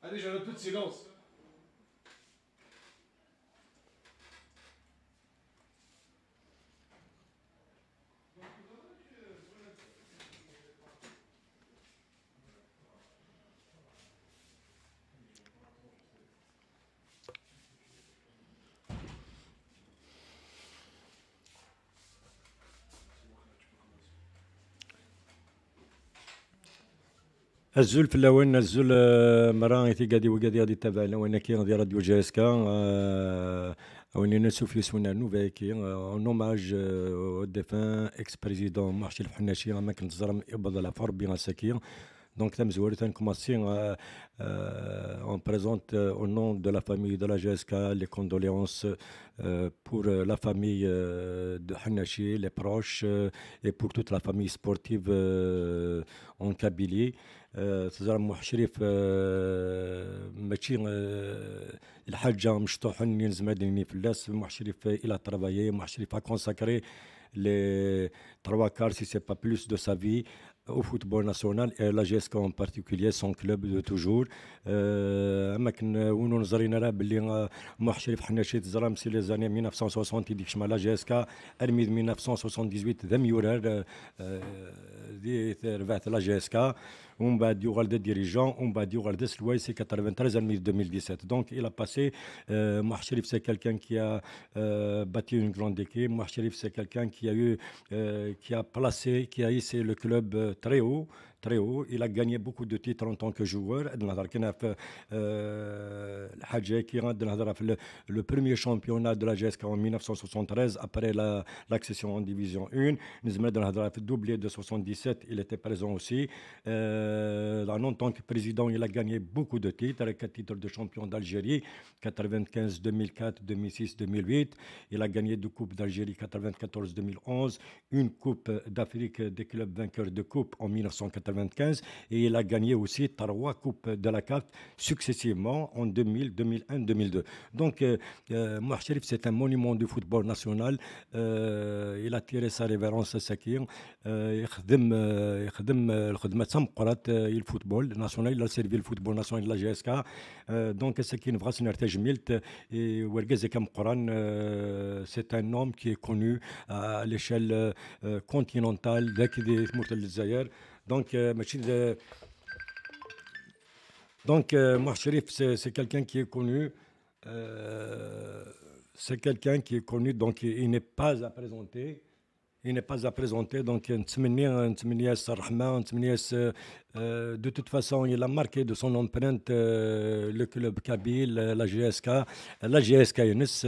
Allez, j'ai un peu de silence. الزول في الاول الزول مرة قادي وقادي غادي تابع لوين كي غادي راديو جي اس كا وين نسوف يسونا نوفا كي اون اوماج او ديفان اكس بريزيدون محشي الحناشي ما كنت زرم يبض لا فربي غاساكي. Donc, nous allons commencer. On présente au nom de la famille de la GSK les condoléances pour la famille de Hanachi, les proches et pour toute la famille sportive en Kabylie. تزرع محشرف ماشي الحاجة مشطوح نلزم مدني في اللاس محشرف إلى ترافايي محشرف consacré les 3 quarts si c'est pas plus de sa vie au football national et la GSK en particulier son club de toujours. اما كن ونو نظرينا راه باللي محشرف حناشي تزرام سي لي زاني 1960 ديك شمال لا جي اس كا ارميد 1978 ذم يورار دي رفعت لا جي اس كا ومن بعد يوغال دي ديريجون ومن بعد يوغال دي سلواي سي 93 ارميد 2017. Donc il a passé Mahsharif c'est quelqu'un qui a bâti une grande équipe. Mahsharif c'est quelqu'un qui a eu qui a placé qui a hissé le club très haut. Très haut. Il a gagné beaucoup de titres en tant que joueur. Le premier championnat de la GSK en 1973, après l'accession en division 1. Le doublé de 77, il était présent aussi. En tant que président, il a gagné beaucoup de titres, 4 titres de champion d'Algérie, 95, 2004, 2006, 2008. Il a gagné 2 coupes d'Algérie, 94, 2011, une coupe d'Afrique des clubs vainqueurs de coupe en 1995. Et il a gagné aussi 3 coupes de la CAF successivement en 2000, 2001, 2002. Donc, Mahsharif, c'est un monument du football national. Il a tiré sa révérence à Sakir. يخدم الخدمة تمقرات الفوتبول national. Il a servi le football national de la GSK. Donc, Sakir Vras Nertaj Milt et Wergeze Kamqoran, c'est un homme qui est connu à l'échelle continentale d'Akidi Mourtel Zayer. Donc, Mahsharif, c'est quelqu'un qui est connu. C'est quelqu'un qui est connu, donc il n'est pas à présenter. Il n'est pas à présenter, donc de toute façon, il a marqué de son empreinte le club kabyle, la GSK. La GSK Younes,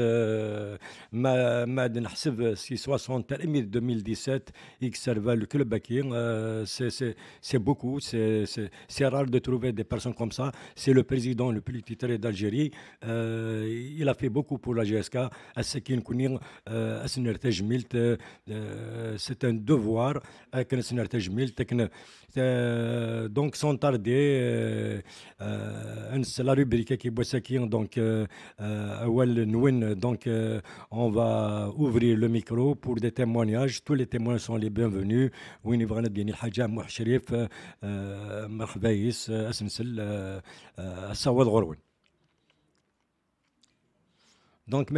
si 60 2017, il servait le club Bakir. C'est beaucoup, c'est rare de trouver des personnes comme ça. C'est le président le plus titré d'Algérie. Il a fait beaucoup pour la GSK. C'est un devoir donc sans tarder c'est la rubrique qui est donc donc on va ouvrir le micro pour des témoignages. Tous les témoins sont les bienvenus. وين يبغى ندير الحاجه محشريف مرحبا يس اسنسل الصواد غروي. Donc,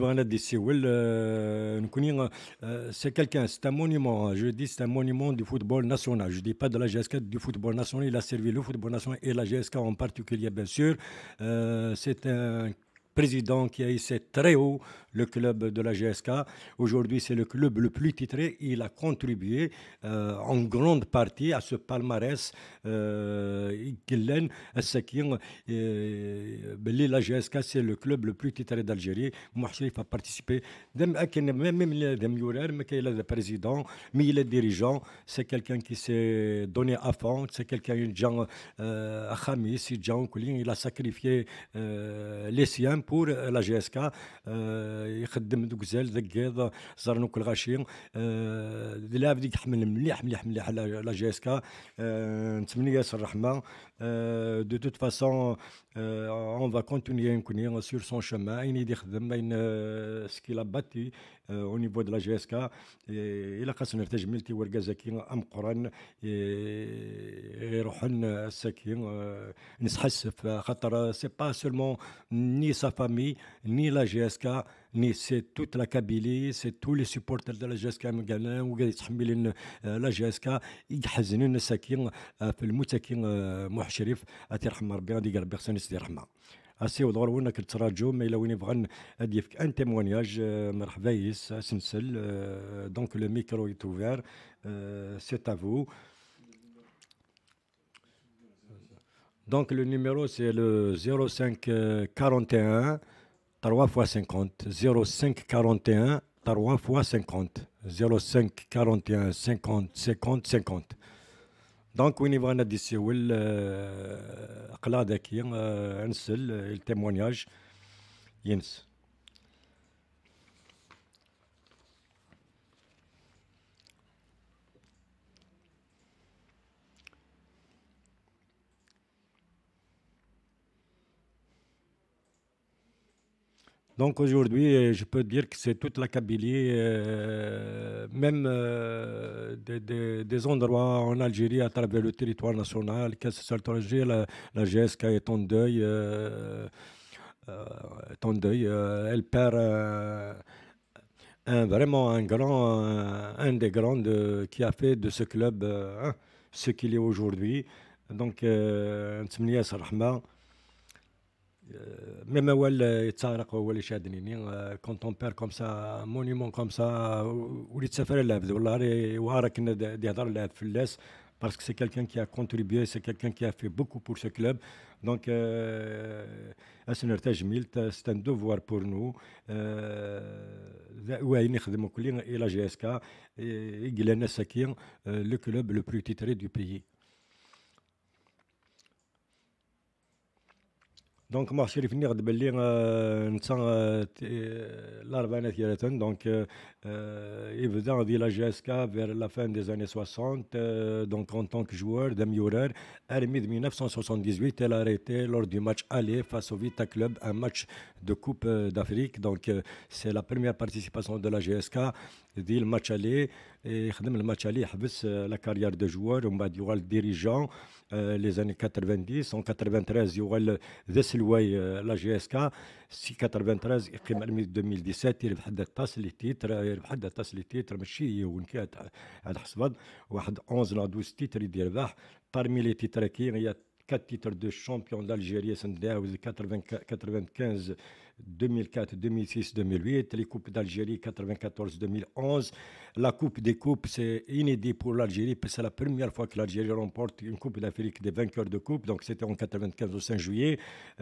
c'est quelqu'un, c'est un monument. Je dis c'est un monument du football national. Je ne dis pas de la GSK, du football national. Il a servi le football national et la GSK en particulier, bien sûr. C'est un président qui a hissé très haut le club de la GSK. Aujourd'hui, c'est le club le plus titré. Il a contribué en grande partie à ce palmarès. La GSK, c'est le club le plus titré d'Algérie. Mahsharif a participé. Même le président, mais il est dirigeant. C'est quelqu'un qui s'est donné à fond. C'est quelqu'un il a sacrifié les siens pour la GSK. يخدم دوك زال ذكيض زرنوك الغاشي لا بديك حمل مليح مليح مليح على لا جي اس كا نتمنى ياسر الرحمه. De toute façon on va continuer sur son chemin. Il يخدم بين ce qu'il a bâti au niveau de la GSK. إلا خاصنا تجميلتي ورقة زكي أم قران يروحن الساكين نسحسف خاطر سي با سولمون ني سا فامي ني لا GSK ني سي توت لا كابيلي سي تو لي سيبورتر دو لا GSK مقالنا وقاعد يتحملين لا GSK يحزنون الساكين في المتاكين محشرف أتيرحم ربي غادي يقرب بيغسان يسدي رحمة اسي ودور وين كنت تراجو ما الا وين يبغى اديفك ان تيمونياج مرحبا يس سنسل دونك لو ميكرو est ouvert c'est à vous. Donc le numéro c'est le 05 41 3 fois 50 05 41 3 fois 50 05 41 50 50 50. دونك وين يبغى ندي السيول قلا ذكي نسل التيمونياج ينس. Donc aujourd'hui, je peux dire que c'est toute la Kabylie, même des endroits en Algérie à travers le territoire national, que ce soit l'Algérie, la GSK est en deuil. Elle perd vraiment un des grands qui a fait de ce club ce qu'il est aujourd'hui. Donc, نتمنى ياسر الرحمة. Même يتسارق هو اللي شادنيني quand on perd comme ça un monument comme ça وليت سافر اللاعب والله راه وارا كنا يهضر اللاعب فلاس parce que c'est quelqu'un qui a contribué, c'est quelqu'un qui a fait beaucoup pour ce club. Donc, c'est un devoir pour nous. Et la GSK, le club le plus titré du pays. دونك ما شريف نغد باللي نتا الاربعينات ديالاتن دونك يبدا ديال لا جي اس كا vers la fin des années 60 donc en tant que joueur d'Amiorer Armée de 1978 elle a arrêté lors du match aller face au Vita Club un match de Coupe d'Afrique donc c'est la première participation de la GSK ديال الماتش aller يخدم الماتش aller يحبس la carrière de joueur ومن بعد يوغال dirigeant les années 90 en 93 يوغال ذا سلواي لا جي اس كا سي 93 يقيم 2017 يربح حدا الطاس لي تيتر يربح حدا الطاس لي تيتر ماشي ونكات على حسب واحد 11 لا 12 تيتر يربح parmi les titres qui il y a 4 titres de champion d'Algérie سنة 95 2004, 2006, 2008, les coupes d'Algérie 94, 2011. La coupe des coupes, c'est inédit pour l'Algérie, c'est la première fois que l'Algérie remporte une coupe d'Afrique des vainqueurs de coupe, donc c'était en 95 au 5 juillet.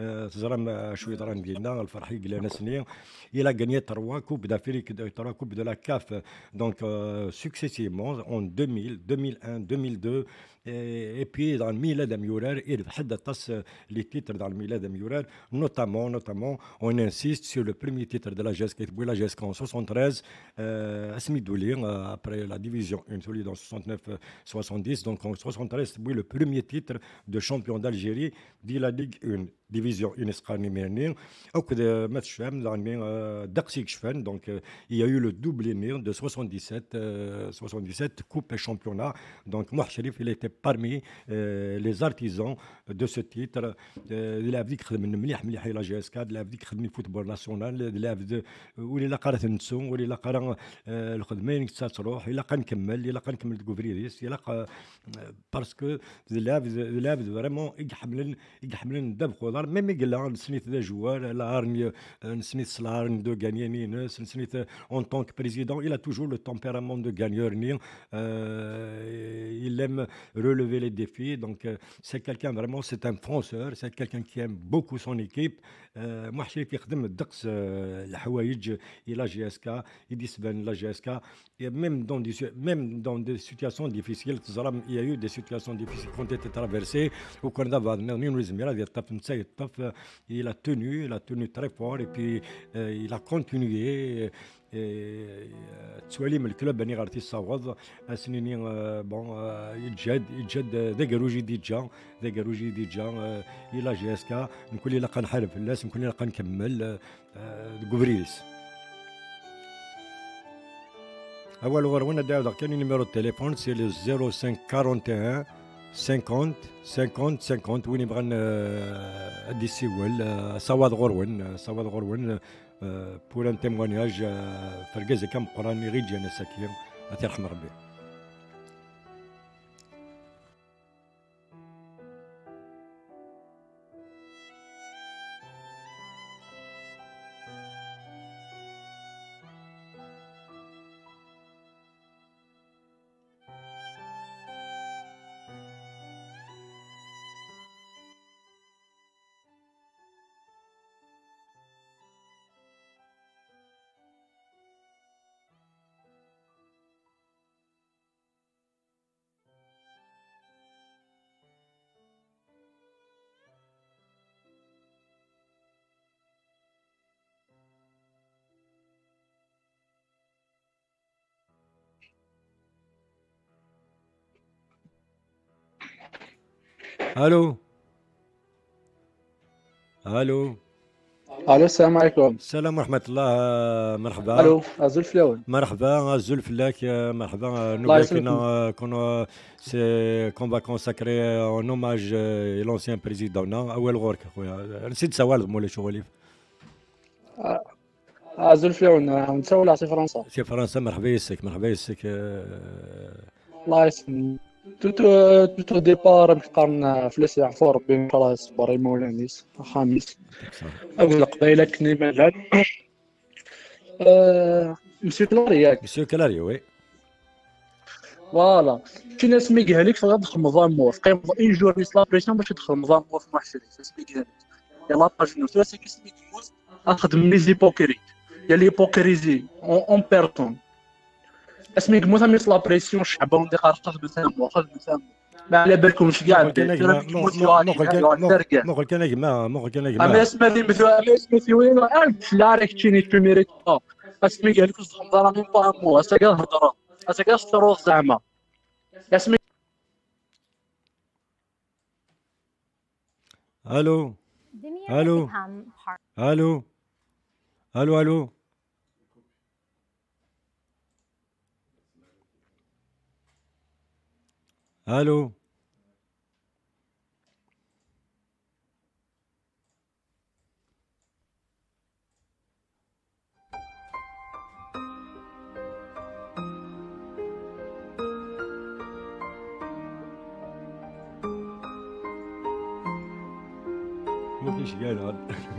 Il a gagné 3 coupes d'Afrique, 3 coupes de la CAF, donc successivement en 2000, 2001, 2002. Et puis dans le Milad Amiorer, il a les titres dans le Milad Amiorer, notamment, on insiste sur le premier titre de la GSK, la GSK en 73, Asmi Doulin, après la division 1, celui dans 69-70, donc en 73, c'est le premier titre de champion d'Algérie de la Ligue 1. Division UNESCO Mirnir, au coup de match femme dans Daxik Shfen, donc il y a eu le doublé de 77 coupe et championnat. Donc Mouh Sharif il était parmi les artisans de ce titre. Il a vu que la GSK, il a vu que le football national, il a vu où il a قرأت النسون واللي قرأ الخدمين تسروح إلا كنكمل الكوفريريس إلا parce que il a vraiment يحملن دبخ même également نسنيت des joueurs l'argne نسنيت سلارن de gagner نسنيت en tant que président il a toujours le tempérament de gagneur il aime relever les défis donc c'est quelqu'un vraiment c'est un fonceur c'est quelqu'un qui aime beaucoup son équipe moi je يخدم الدقس الحوايج الى جي اس كا يديسبان لا جي اس كا même dans des situations difficiles il y a eu des situations difficiles qui ont été traversées au Canada il a tenu très fort et puis il a continué تسوالي من الكلوب بني غارتي الصوض سنيني بون يتجد ذاكروجي دي جا الى جي اس كا نكون الا قنحارب في الناس نكون الا قنكمل كوفريس أول غرونا داود كان numéro de téléphone c'est le 05 41 50 50 50 وين يبغى ندي السيول صواد غرون pour un témoignage فرقازي كم قراني غير جانا ساكين الله يرحم ربي. الو الو الو السلام عليكم. السلام ورحمة الله. مرحبا. الو ازول فلاون. مرحبا الزلف لك مرحبا. الله يسلمك. كنا سي كون فا كونساكري اون اوماج لونسيان بريزيدون اول غورك خويا نسيت سوالف مولاي شغلي ازول فلاون نتا ولا عطي فرنسا. سي فرنسا. مرحبا يسك مرحبا يسك. الله يسلمك. توتو ديبار مقارن فلوس يعفو ربي ان شاء الله يصبر يمولا نيس خامس اول قبيله كني مازال مسيو كلاري ياك. مسيو كلاري وي. فوالا شي ناس ما يقال لك تدخل نظام موافق ان جور نيس لا بريسيون باش تدخل نظام موافق مع الشريف اسمي قال يلا باج نو سي كيسمي كيموت اخذ من لي زيبوكري يا ليبوكريزي اون بيرتون اسمي كموت ميس لا بريسيون الشعب وندي قارقه بثامو خذ بثامو ما على بالكمش كاع مو كان اما اسمي ذي مثل اما اسمي في وين لا راك تشيني في ميريت اسمي قال لك الزخم دار ميم با مو اسا كاع هضره اسا كاع ستروخ زعما اسمي. الو الو الو الو الو الو ما فيش قال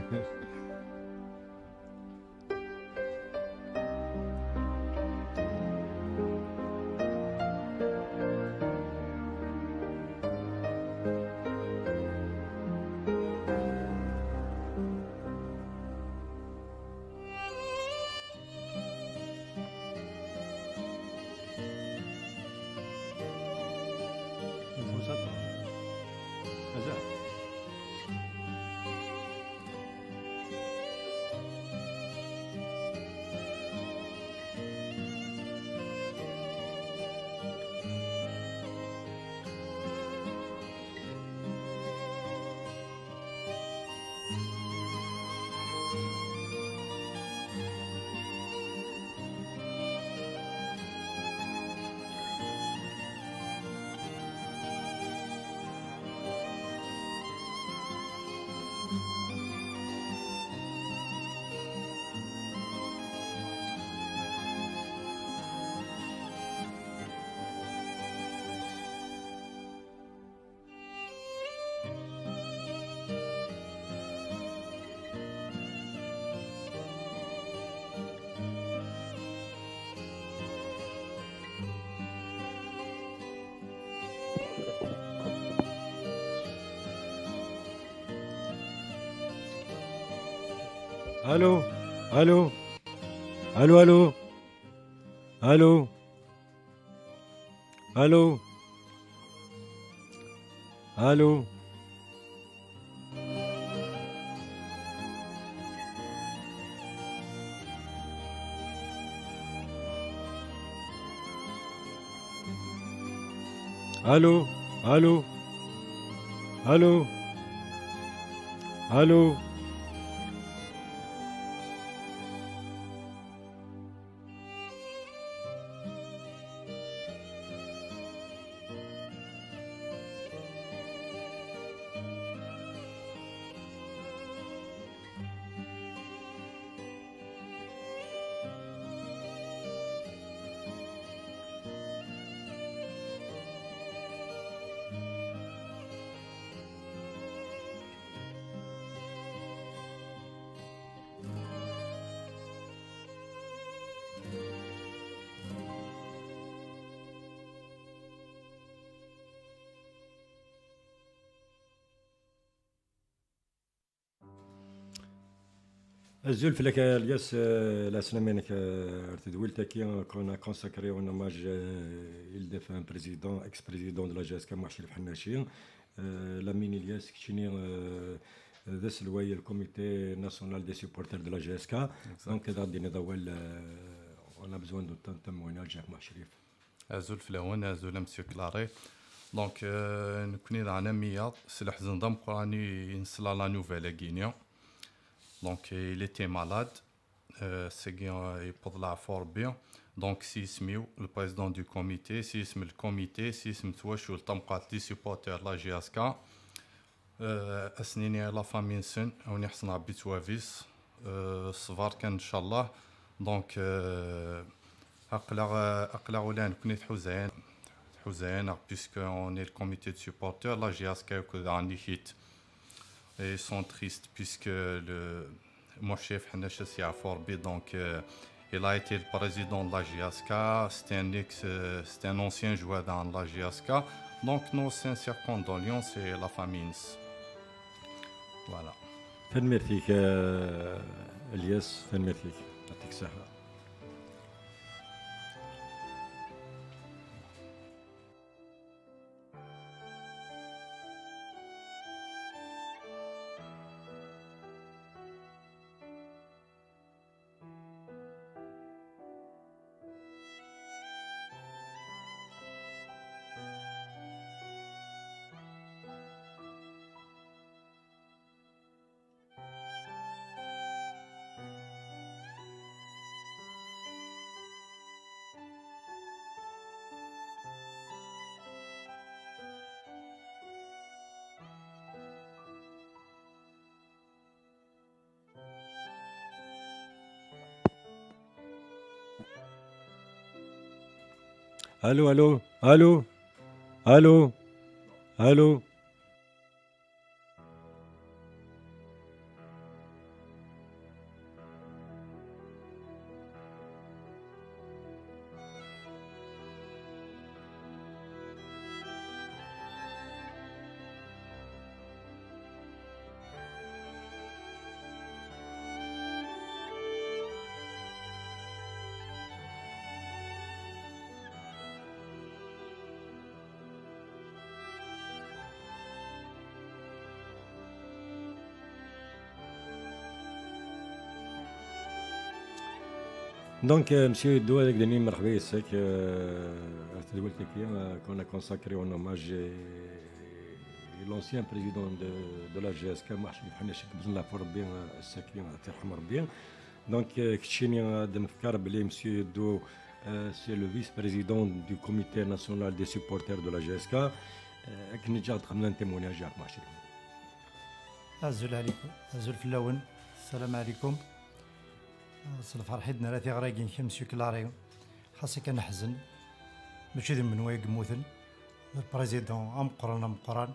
الو الو الو الو الو الو الو الو الو الو الو الزلف لك الياس la semaine qu'on a consacré un hommage il défunt président ex-président de la GSK Mouchirif Hannachi Lamine Ilyas qui ذس الوي الكوميتي ناسيونال دي سيبورتر دو لا جي اس كا دونك غادي نداول اون بزوان دو تان تمويناج مع شريف ازول فلاون ازول مسيو كلاري دونك نكوني رانا 100 سي حزن دم قراني انسلا لا نوفيل غينيا دونك il était malade c'est يبطلع فور بيان دونك سيسميو البريزيدون دو كوميتي سيسم الكوميتي سيسم تواشو الطمقات دي سيبورتر لا جي اس كا اسنيني لا فامي نسن او نحسن ربي توافيس الصفار كان ان شاء الله دونك اقلع ولا نكوني حزين puisque on est le comité de supporters la GSK que عندي hit et sont tristes puisque le moi chef Hannachi Siaforbi donc il a été le président de la GSK c'était un ancien joueur dans la GSK donc nos sincères condoléances et la famille voilà. تنمرتيك الياس تنمرتيك يعطيك الصحة. الو الو الو الو الو Donc, monsieur Edouard Denis, مرحبا يساك تدولت كيا كنا consacré un hommage l'ancien président de la GSK محشي حناش بزن الله ربي الساكين ترحم ربي donc كتشيني نفكر بلي monsieur Edouard c'est le vice-président du comité national des supporters de la GSK كنا جا دخلنا نتموناج مع محشي أزول عليكم أزول في اللون السلام عليكم صل فرحتنا راتي غراقين كمسيو كلاري خاصة كنحزن ماشي ذي من وايق موثن البريزيدون أمقران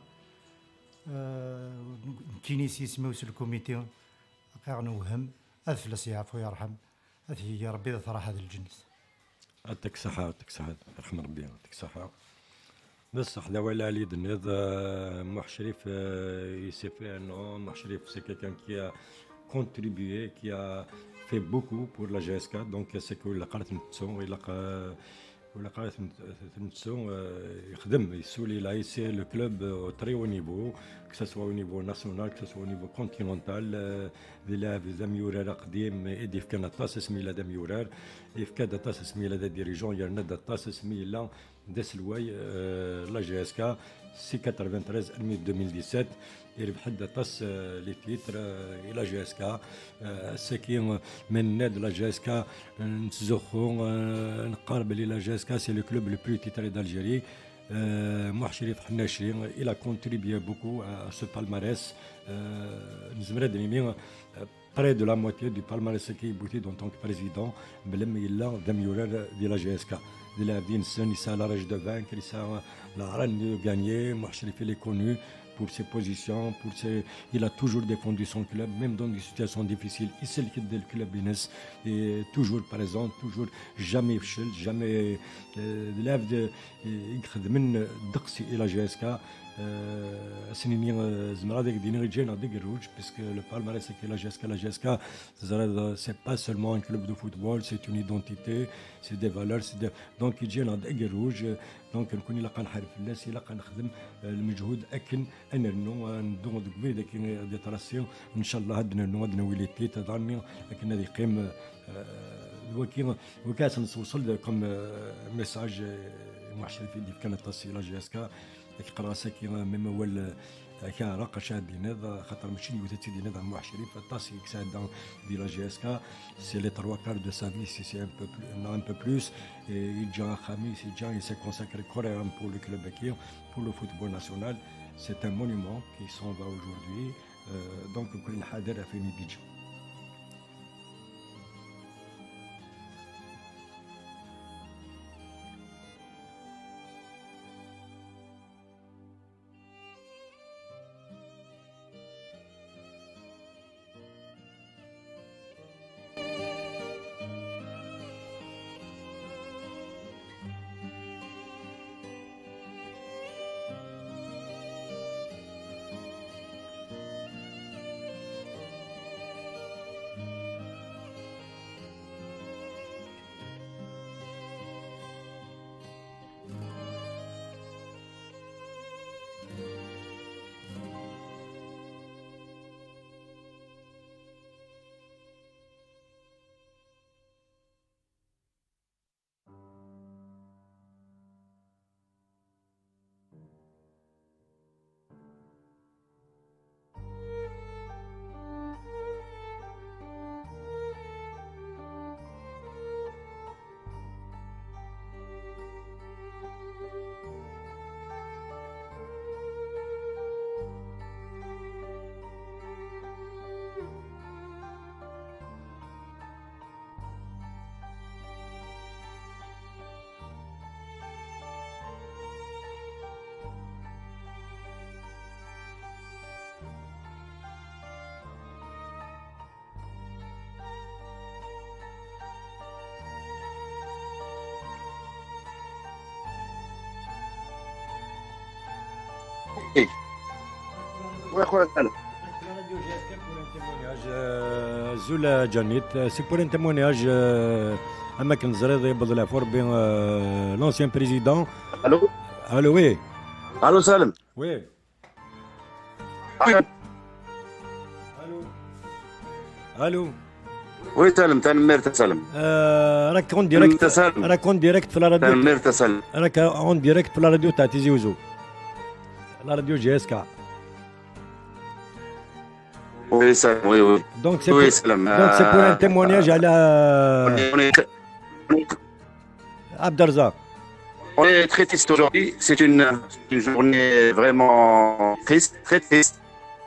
كينيسي سموس الكوميتي قاع نوهم هذا فلاس يعفو يرحم هذه يا ربي ثرى هذا الجنس يعطيك الصحة يعطيك الصحة يرحم ربي يعطيك الصحة بصح لا ولا علي دنيض موح شريف يسيفي انه موح شريف سي كيكان كي a contribué qui a fait beaucoup pour la GSK donc c'est que la قرات نتسو ولا قرات نتسو يخدم يسولي لا سي لو كلوب au très haut niveau que ce soit au niveau national que ce soit au niveau continental لاعب زميورار قديم يديف كان طاسس ميلا ميورار يف كاد طاسس ميلا ديريجون يرند طاسس ميلا داس الواي لا جي اس كا سي 93 2017 يربح حدا طاس لي تيتر الى جي اس كا ساكين من نادي لا جي اس كا نتزخو نقارب لي لا جي اس كا سي لو كلوب لو بلو تيتري دالجيري موح شريف حناشي il a contribué beaucoup à ce palmarès نزمر دنيمي près de la moitié du palmarès qui est en tant que président بلم يلا دميورار دي لا جي اس كا de la Vincent, il a la rage de vaincre, il a la reine de gagner. Mouchrif, il est connu pour ses positions, il a toujours défendu son club, même dans des situations difficiles. Il sait le club Inès est toujours présent, toujours jamais fchel, jamais l'ave de من دقسي إلى جي اس كا puisque le palmarès c'est la GSK, c'est pas seulement un club de football, c'est une identité, c'est des valeurs, donc il y a des rouge. Donc نكون الا كنحارب في الناس الا كنخدم المجهود اكن انا ندوم ديك دي تراسيون ان شاء الله هاد نويليتي تظني لكن هذه قيم وكاس نوصل كم ميساج محشر في كانت تصيله جاسكا كيقرا ساكي ميم هو كان رقا شاد ديناد خاطر ماشي يوتاتي ديناد عن محشرين فالطاسي كساد دي لا جي اس كا سي لي 3 كار دو سا في سي un peu plus et il déjà Khamis il s'est consacré carrément pour le club Bakir pour le football national c'est un monument qui s'en va aujourd'hui donc كل حاضر في نيبيجا Zula Janit, c'est pour un témoignage à Mackenzred et Badalafort, bien l'ancien président. Allô? Allô, oui. Allô, Salim? Oui. Allô? Allô? Oui, Salim, Tanmir Salim. Raconte direct pour la radio. Tanmir Salim. Raconte direct pour la radio Tati Ouzou. La radio GSK. Oui, Salim, oui, oui. Donc c'est pour un témoignage à la Abdarzak. On est très triste aujourd'hui. C'est une journée vraiment triste, très triste.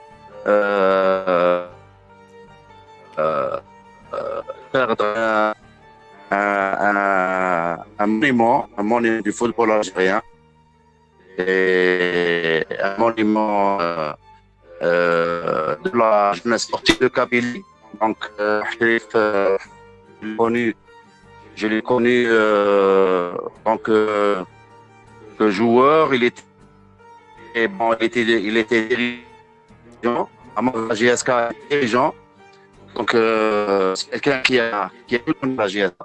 Perdre un monument du football algérien et un monument de la jeunesse sportive de Kabylie. Donc, je l'ai connu en tant que joueur. Il était dirigeant, à la GSK dirigeant. Donc, c'est quelqu'un qui a tout connu la GSK,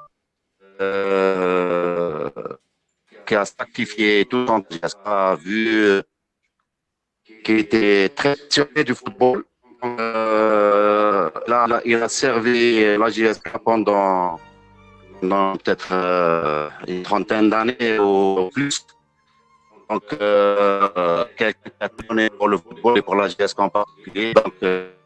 qui a sacrifié tout en GSK, vu qu'il était très passionné du football. Là, il a servi la GSK pendant peut-être une trentaine d'années ou plus. Donc, quelqu'un qui a donné pour le football et pour la GSK en particulier. Donc,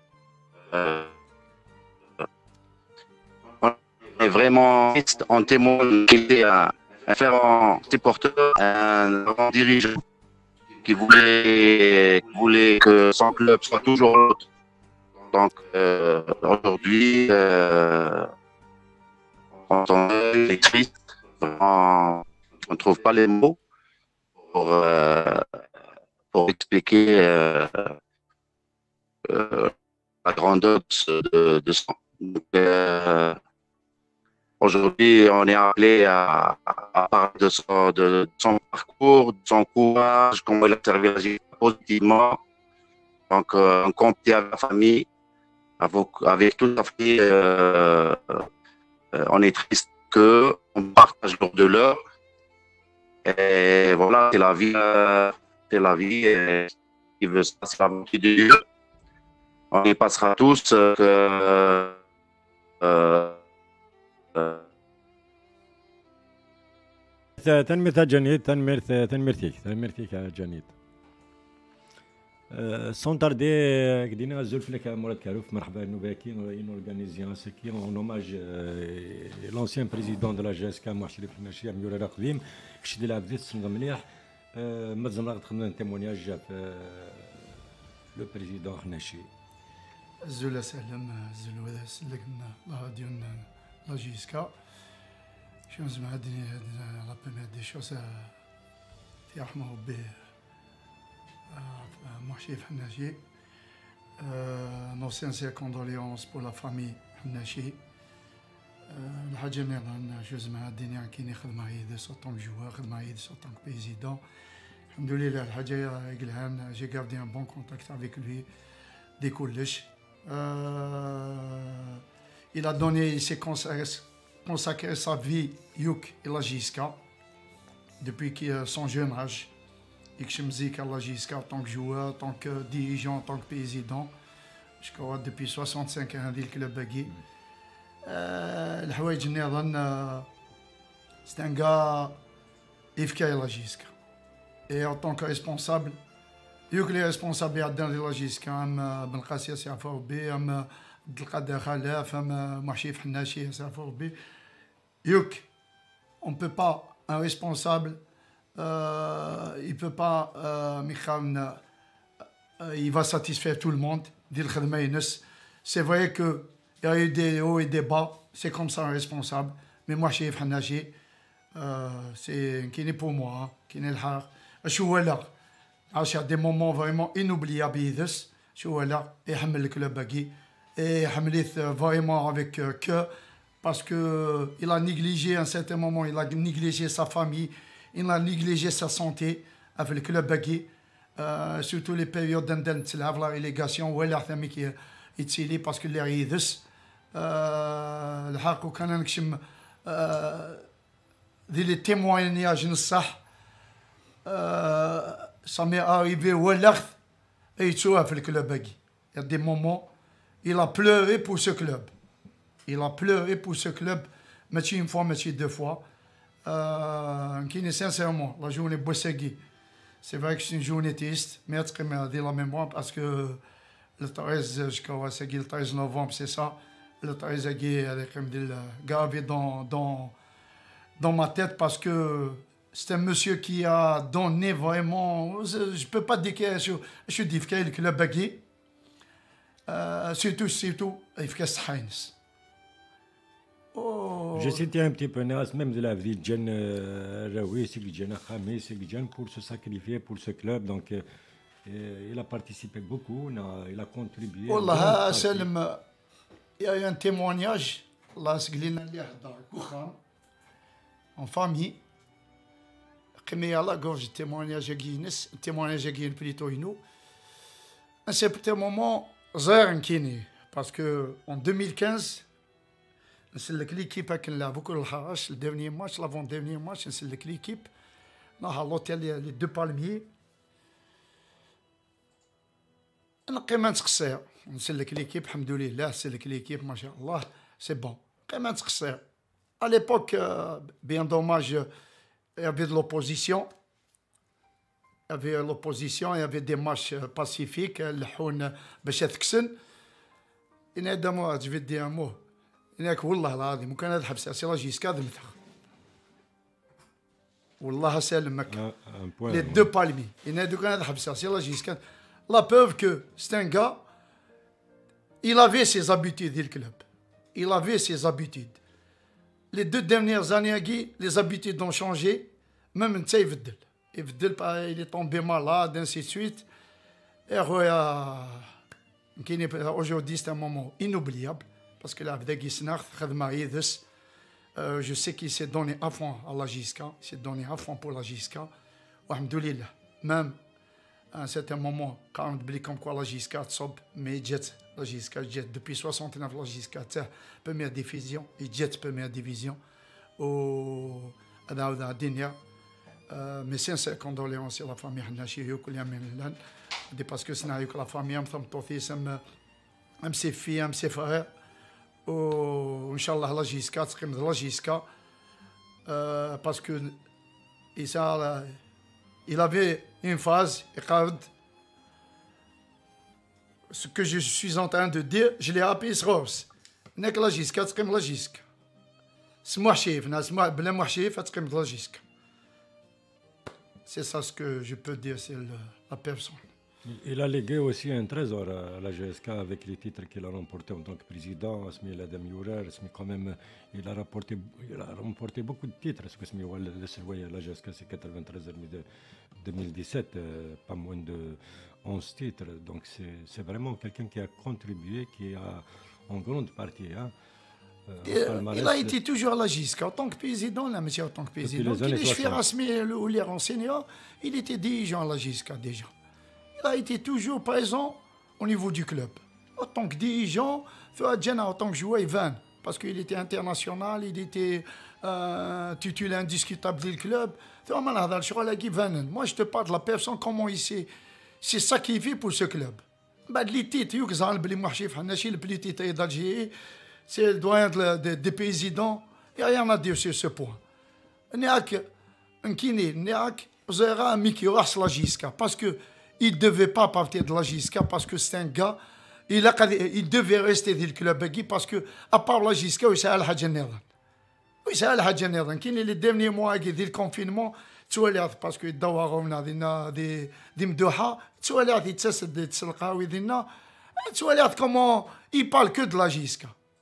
on est vraiment triste. On témoigne qu'il était un fervent supporter, un grand dirigeant qui voulait que son club soit toujours l'autre. Donc, aujourd'hui, on est triste, on ne trouve pas les mots pour expliquer la grandeur de son. Donc, aujourd'hui, on est appelé à parler de son parcours, de son courage, comment il a servi la JSK positivement. Donc, on comptait avec la famille, avec toute la famille. On est triste qu'on partage lors de l'heure. Et voilà, c'est la vie. C'est la vie. Et il veut ça, c'est la volonté de Dieu. On y passera tous. تنميرت جانيت تنميرتيك جانيت sans tarder قدينا الزلف لك مراد كاروف مرحبا nous باكي une organisation qui en hommage l'ancien président de la GSK محشري الناشي ميور القديم كشي ديال عبديت سنغ مليح مازال غتخدم تيمونياج لو بريزيدون الناشي زولا سلام زول ولا سلكنا لا ديال لا جيسكا شو زعما هادي لا بروميير دي شوز تيرحمو به محشي حناشي nos sincères condoléances pour la famille حناشي الحاجة اللي رانا جوز مع الدنيا كاين يخدم معايا دي سوطون جوار خدم معايا دي سوطون بريزيدون الحمد لله الحاجة يقلهان جي غاردي ان بون كونتاكت افيك لوي دي كلش il a donné il s'est consacré sa vie Youk et la JSK depuis son jeune âge. Ikshemzik à la JSK en tant que joueur, en tant que dirigeant, en tant que président. Je crois depuis 65 ans le club bagui. الحوايج اللي نظن c'est un gars efficace à la JSK. Et en tant que responsable, Youk les responsables يعدنا de la JSK ام بن قاسي يعرفوا بي ام عبد القادر خلاف ام محشي حناشي يعرفوا بي. Youk, on ne peut pas, un responsable, il ne peut pas, il va satisfaire tout le monde. C'est vrai qu'il y a eu des hauts et des bas, c'est comme ça un responsable. Mais moi, chez Hanachi, c'est qui est pour moi, qui est le har. Je suis là. Il y a des moments vraiment inoubliables. Je suis là. Et je suis le club. Et je suis vraiment avec cœur. Parce qu'il a négligé à un certain moment, il a négligé sa famille, il a négligé sa santé avec le club bagui, surtout les périodes de la relégation où il a été parce qu'il est arrivé. Le حق وكان نكشم les témoignages نصح ça m'est arrivé ولا et il avec le club bagui. Il y a des moments, il a pleuré pour ce club. Il a pleuré pour ce club, match une fois, match deux fois. Qui est sincèrement, la journée Bossegui. C'est vrai que c'est une journée triste, mais je me dis la mémoire parce que le 13, je crois, c'est le 13 novembre, c'est ça. Le 13 gravé dans ma tête parce que c'est un monsieur qui a donné vraiment. Je ne peux pas dire que je suis difficile, le club bagui. Surtout, il fait que Heinz. J'ai cité un petit peu Nas, même de la vie de Jen Raoui, c'est que Jen Khamis, c'est que Jen pour se sacrifier pour ce club. Donc, il a participé beaucoup, il a contribué. Wallah, Salim, il y a eu un témoignage, là, c'est que en famille. Comme il y a la gorge, témoignage à Guinness, témoignage à Guinness plutôt nous. À un certain moment, Zahir Nkini, parce qu'en 2015, نسلك ليكيب هاك نلعبو كل الحراش الديرني ماتش لافون ديرني ماتش نسلك ليكيب نروح على لوتيل لي دو بالميي نقي ما نتقصير نسلك ليكيب الحمد لله نسلك ليكيب ما شاء الله سي بون نقي ما نتقصير à l'époque bien dommage il y avait de l'opposition il y avait des marches pacifiques الحون باش تكسن إن هذا مو je vais te dire un mot هناك والله العظيم وكان هذا حبس سي لا جيسكا دمتها والله سالمك les deux palmiers هنا كان هذا حبس سي لا جيسكا la preuve que c'est un gars il avait ses habitudes du club il avait ses habitudes les 2 dernières années les habitudes ont changé même نتا يبدل il est tombé malade ainsi de suite et aujourd'hui c'est un moment inoubliable parce que là, بدأ يسنخ خدمة يدس Je sais qu'il s'est donné à fond à la JSK, il s'est donné à fond pour la JSK. Alhamdoulilah, même à un certain moment, quand on dit comme quoi la JSK تصب, mais la JSK jet depuis 69 la JSK première division, et jet première division. Au Adauda mes sincères condoléances à la famille Hanachi parce que c'est la famille même ses filles, même ses frères. Inch'Allah la JSK تقيم la JSK parce que il avait une phase ce que je suis en train de dire je l'ai appris Sros هناك la JSK تقيم la JSK سموح شايف ناس بلا موح شايف تقيم la JSK. C'est ça ce que je peux dire sur la personne. Il a légué aussi un trésor à la GSK avec les titres qu'il a remportés en tant que président. Quand même, il a remporté beaucoup de titres. La GSK, c'est 93 2017, pas moins de 11 titres. Donc c'est vraiment quelqu'un qui a contribué, qui a en grande partie. Il a été toujours à la JSK en tant que président, là, monsieur, en tant que président. Il était dirigeant à la JSK déjà. Il a été toujours présent au niveau du club. En tant que dirigeant, en tant que joueur, parce qu'il était international, il était titulaire indiscutable du club. Moi, je te parle de la personne, comment il s'est sacrifié pour ce club. Les titres, le plus titre d'Algérie, c'est le doyen des présidents. Il n'y a rien à dire sur ce point. Il n'y a qu'un kiné, il n'y a qu'un Mickey Ross la JSK. Parce qu'il ne devait pas partir de la JSK, parce que c'est un gars, il devait rester dans le club parce que, à part la JSK, il s'est à la Hadjanerdan. Il s'est à la Hadjanerdan. Les derniers mois du confinement, parce que دوروا دي مدوحة تولات يتسد يتسلقاوي دينا تولات comment il parle que de la JSK.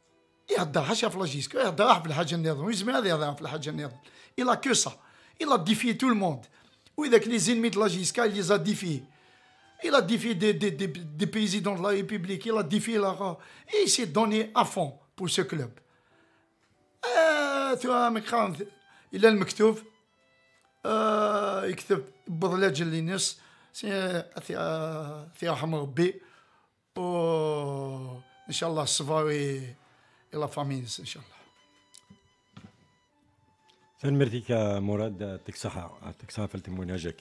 Il a que ça. Il a défié tout le monde. Oui, avec les ennemis de la JSK, il les a défiés. Il a défié des présidents de la République. Il a défié la... Et il s'est donné à fond pour ce club. Il a le مكتوب يكتب بضلات جلينس في رحم ربي وإن شاء الله الصفاوي et la famille, Inch'Allah. فالمرتيك مراد يعطيك الصحة في التمويناجك.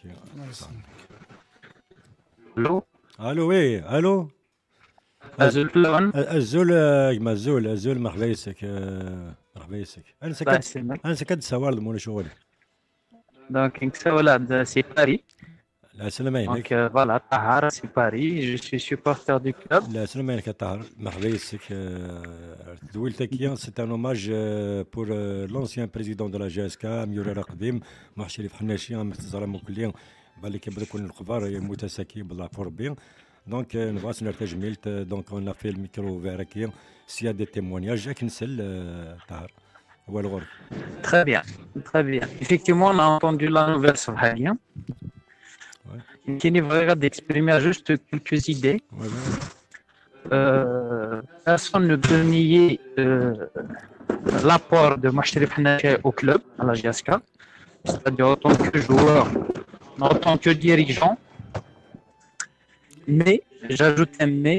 الو الو وي الو الزول فلان الزول مرحبا يسك انا سكت سوالد مولا شغل دونك نكسولاد سي باري. لا سلام عليك. Donc voilà, Tahar, c'est Paris. Je suis supporter du club. لا سلام عليك Tahar. مرحبا يسك. C'est un hommage pour l'ancien président de la GSK ميورر قديم مع شريف حناشي مستزرم كليا بالي كيبدا يكون الخبر متساكي بالله فور بيان. دونك نبغى نرتاج ميلت دونك اون في الميكرو فيركيا سي دي تيمونياج كنسل Tahar. هو الغرب. Très bien, très bien. Effectivement, on a entendu la nouvelle sur Halien. Qui n'est vraiment d'exprimer juste quelques idées. Personne ne peut nier l'apport de Mouchrif Hanachi au club, à la GSK, c'est-à-dire en tant que joueur, en tant que dirigeant. Mais, j'ajoute un mais,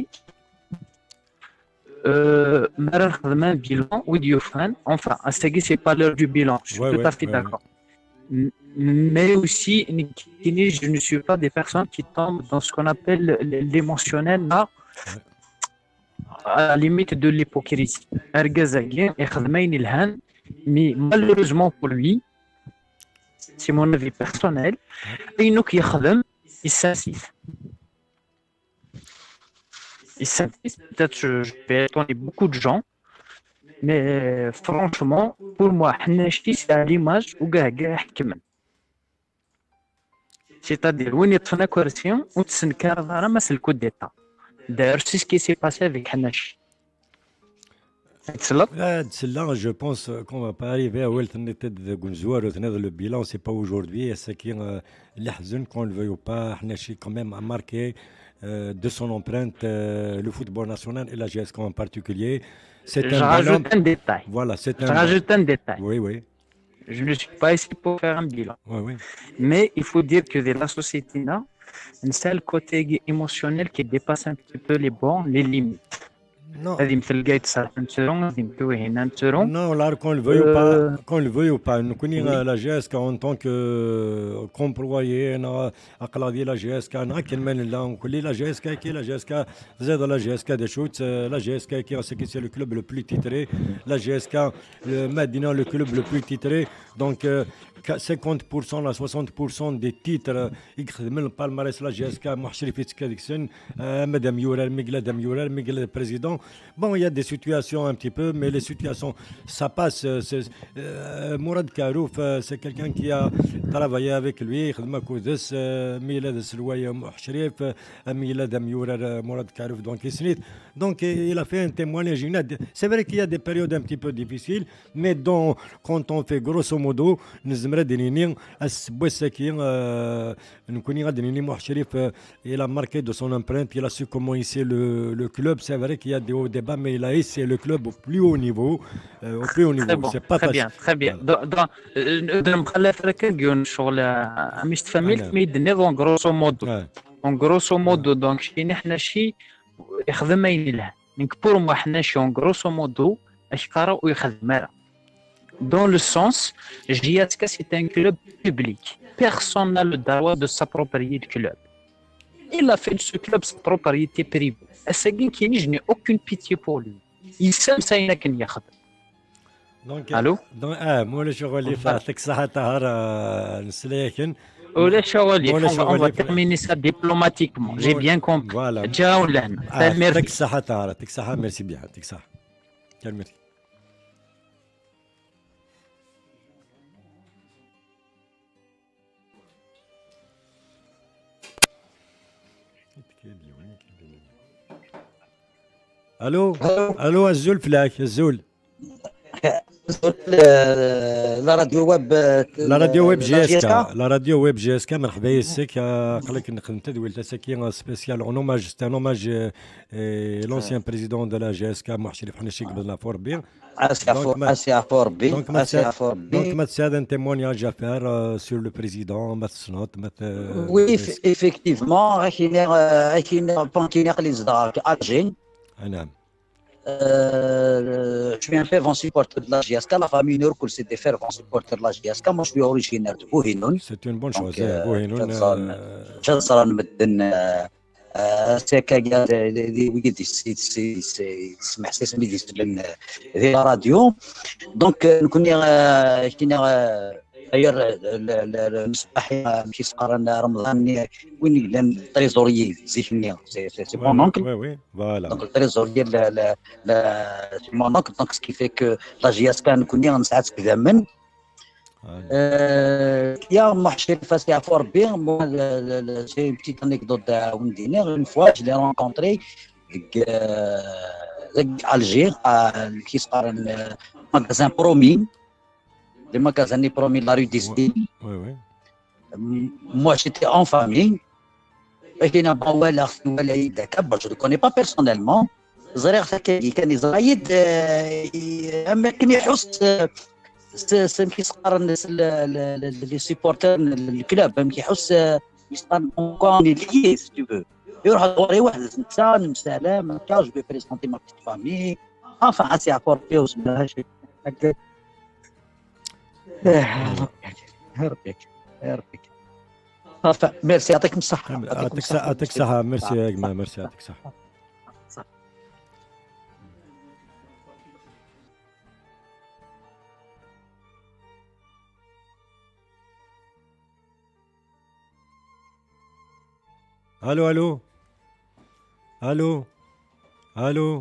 un bilan ou Diofan, enfin, à ce c'est pas l'heure du bilan, je suis tout à fait d'accord. Mais aussi, je ne suis pas des personnes qui tombent dans ce qu'on appelle l'émotionnel, là, à la limite de l'hypocrisie. Mais malheureusement pour lui, c'est mon avis personnel, il s'insiste. Peut-être je vais étonner beaucoup de gens, mais franchement, pour moi, Hanachi, c'est à l'image où Gahgah. C'est-à-dire, où il y a une coercition, où il y a un coup d'État. D'ailleurs, c'est ce qui s'est passé avec Hanachi. Là, je pense qu'on ne va pas arriver à le bilan, c'est pas aujourd'hui. C'est qui qu'on le veuille ou pas, Hanachi quand même a marqué de son empreinte le football national et la GSK en particulier. Je rajoute un détail. Voilà, c'est un. Je rajoute un détail. Oui, oui. Je ne suis pas ici pour faire un bilan. Oui, oui. Mais il faut dire que dans la société, là, un seul côté émotionnel qui dépasse un petit peu les bornes, les limites. Non. Non, là, qu'on le veuille ou pas, nous connaissons la GSK en tant qu'employé, la GSK, la GSK qui est la GSK, la GSK des shoots, la GSK qui est le club le plus titré, la GSK, le Medina, le club le plus titré, donc 50% à 60% des titres يخدم البالماريس لا جي اس كا محشري في هذيك السن مدام يورال Miguel le président. Bon, il y a des situations un petit peu, mais les situations, ça passe. Mourad Karouf, c'est quelqu'un qui a travaillé avec lui. خدمة كودس ميلاد السلواية محشريف ميلاد يورال Mourad Karouf donc il a fait un témoignage. C'est vrai qu'il y a des périodes un petit peu difficiles, mais quand on fait grosso modo نزمر دينيني السبوي الساكين نكوني غادي نيني محشريف il a marqué de son empreinte, il a su comment hisser le club. C'est vrai qu'il y a des hauts débats, mais il a hissé le club au plus haut niveau. C'est pas facile. Très bien. Donc مخلف لك نقول شغل مش تفهميت ميدني دون غروسو مودو دونك شي حنا شي يخدم اين له نكبروا ما حنا شي غروسو مودو اش قراو ويخدم. Dans le sens, JSK c'est un club public. Personne n'a le droit de s'approprier le club. Il a fait de ce club sa propriété privée. Je n'ai aucune pitié pour lui. Il sait ça il n'a qu'un yacht. Allô? Moi le شغل فاتك صحة طهر نسليكن. On va terminer ça diplomatiquement. J'ai bien compris. Voilà. Jaoulan. Merci. صحة طهر. تك صحة. Merci bien. تك صحة. Merci. الو الزول فلاك الزول لا راديو ويب جي اس كا مرحبا يسك قالك نخدم تدويل تسكي سبيسيال اون اوماج سي ان اوماج لونسيان بريزيدون دو لا جي اس كا محشري حنشي قبل لا فور بي دونك ما تساعد ان témoignage à faire sur le président ما تصنط ما وي effectivement كاين بانكينير لي زدار الجين. نعم. Je suis un fervent supporter de la GSK. La famille Nourkoul, c'est des fervents supporters de la GSK. Moi, je suis originaire de Bouhinoun. C'est une bonne chose. Bouhinoun. Jalsaran Medden. C'est qu'il y a des radio. Donc, nous connaissons. D'ailleurs, le trésorier, c'est mon oncle. Oui, voilà. Donc, le trésorier, c'est mon oncle. Donc, ce qui fait que la GSK, nous connaissons un certain domaine. Il y a un marché face à Fort Bien. C'est une petite anecdote une fois, je l'ai rencontré à Alger, qui se parle un magasin Promis. Les magasins des promis de la rue des Îles. Moi, j'étais en famille. Je ne le connais pas personnellement. Les supporters du club, on est liés, si tu veux. Je vais présenter ma petite famille. Enfin, assez apporté au ميرسي يعطيكم الصحة. يعطيك الصحة. ميرسي يا جماعة. ميرسي يعطيك الصحة. الو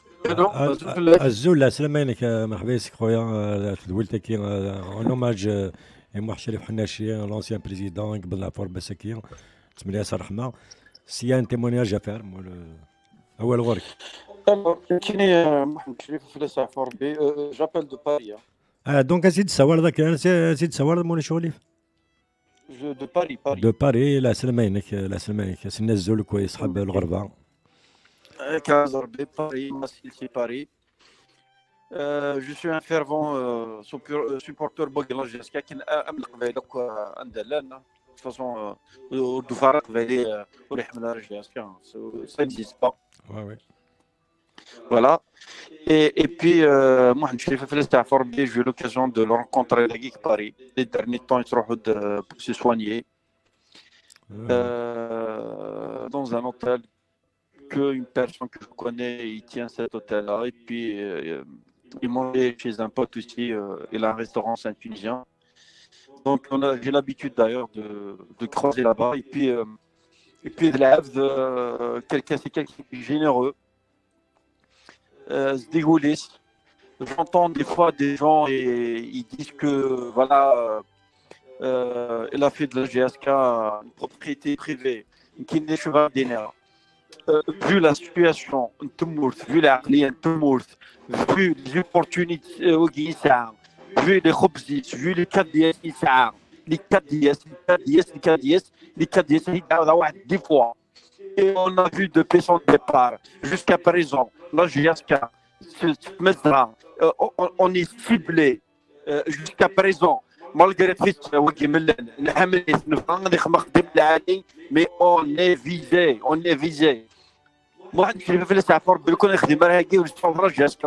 الزول السلام عليك. مرحبا يسك خويا تدولتك اون اوماج محشري حناشي لونسيان بريزيدون قبل لافور بسكين تسمي ياسر رحمه سي ان تيمونياج افير اول غورك. كايني محمد شريف فلاس فور بي جابيل دو باري. دونك سيد سوار ذاك سيد سوار موني شغلي دو باري. لا سلام عليك سنا الزول كويس صحاب الغربه. كازر بي باري ماسيلتي باري Je suis un fervent supporter de la GSK qui est de toute façon, ça n'existe pas. Ouais, ouais. Voilà. Et puis, moi, je suis fait j'ai eu l'occasion de le rencontrer à Geek Paris. Les derniers temps, il se pour se soigner dans un hôtel qu'une personne que je connais, il tient cet hôtel-là. Et puis, il mangeait chez un pote aussi. Il a un restaurant saint-tunisien. Donc, j'ai l'habitude d'ailleurs de croiser là-bas. Et puis de la c'est quelqu'un qui est généreux. Se dégoulisse. J'entends des fois des gens et ils disent que voilà, il a fait de la GSK une propriété privée, qui n'est cheval d'énergie. Vu la situation, vu l'aqliya, vu les opportunités, vu les khobzis, vu les 4 DS, les 4 DS, les 4 DS, des fois. Et on a vu depuis son départ jusqu'à présent, la GSK, on est ciblé jusqu'à présent, malgré tout, mais on est visé. Moi, je suis fait ça pour que les démarrages ou les sauvages GSK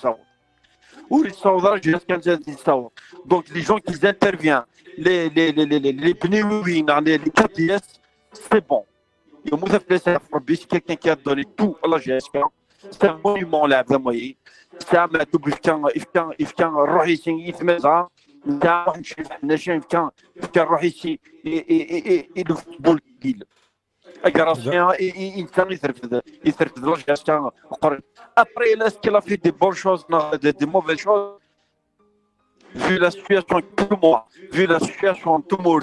donc les gens qui interviennent, les pneus, les 4 DS, c'est bon. C'est quelqu'un qui a donné tout à la GSK. C'est un monument là, vraiment. C'est un double ifkan rohisi ifmeza. C'est un nation ifkan rohisi et le football qu'il. Après, est-ce qu'il a fait des bonnes choses, des mauvaises choses? Vu la situation tout moi, vu la situation tout le monde,